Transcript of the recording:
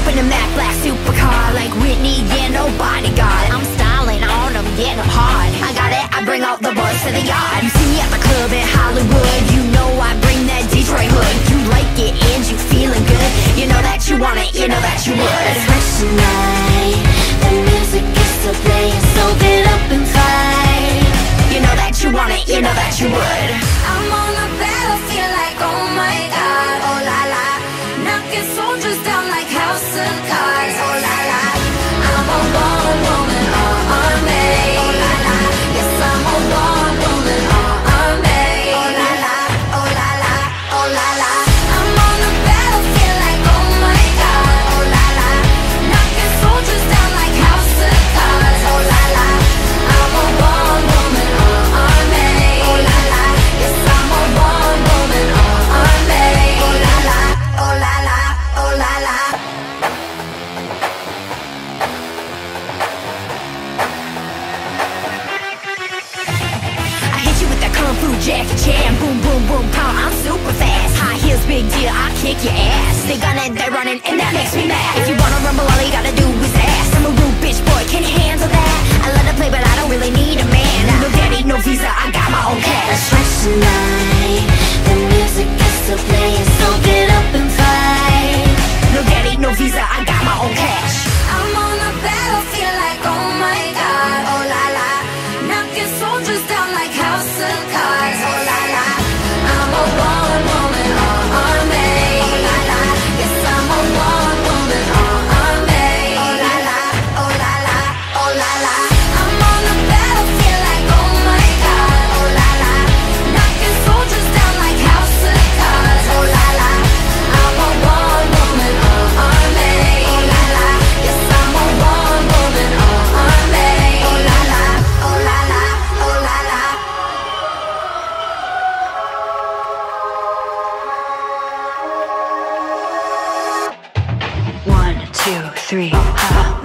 in a matte black supercar, like Whitney, yeah, no bodyguard. I'm styling on them, yeah, I'm hard. I got it, I bring all the boys to the yard. You see me at the club in Hollywood, you know I bring that Detroit hood. You like it and you feeling good, you know that you want it, you know that you would. Fresh tonight, the music is still playing, so get up and fight. You know that you want it, you know that you would. I'm on the battlefield like, oh my God, oh la la. Knocking soldiers down like house of cards, oh la la. I'm a born woman, army, oh la la. Yes, I'm a born woman, army, oh la la, oh la la, oh la la. I'm on the battlefield like, oh my God, oh la la. Knocking soldiers down like house of cards, oh la la. I'm a born woman, army, oh la la. Yes, I'm a born woman, army, oh la la, oh la la, oh la la. I hit you with that kung fu Jackie Chan, boom, boom, boom, pow, I'm super fast. High heels, big deal, I kick your ass. They gun it, they're running, and that makes me mad. If you wanna rumble, all you gotta do is ask. I'm a rude bitch boy, can you handle that? I let her play, but I don't really need a man. No daddy, no visa, I got my own cash. Fresh tonight, the music is still playing, so get up and fight. No daddy, no visa, I got my own cash. I'm on the battlefield like, oh my God, oh la la. Knocking soldiers down like house of cards, oh la la. I'm a born woman, army, oh la la. Yes, I'm a born woman, army, oh la la, oh la la, oh la la. I'm on the battlefield like, oh my God, oh la la. Knocking soldiers down like house of cards, oh la la. I'm a born woman, army, oh la la. Yes, I'm a born woman, army, oh la la, oh la la, oh la la. 1, 2, 3, ha.